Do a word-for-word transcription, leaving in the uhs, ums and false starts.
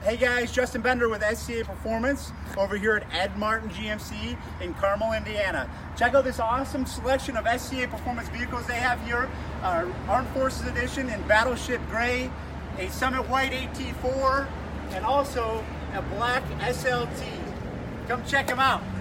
Hey guys, Justin Bender with S C A Performance over here at Ed Martin G M C in Carmel, Indiana. Check out this awesome selection of S C A Performance vehicles they have here. Uh, Armed Forces Edition in Battleship Gray, a Summit White A T four, and also a black S L T. Come check them out.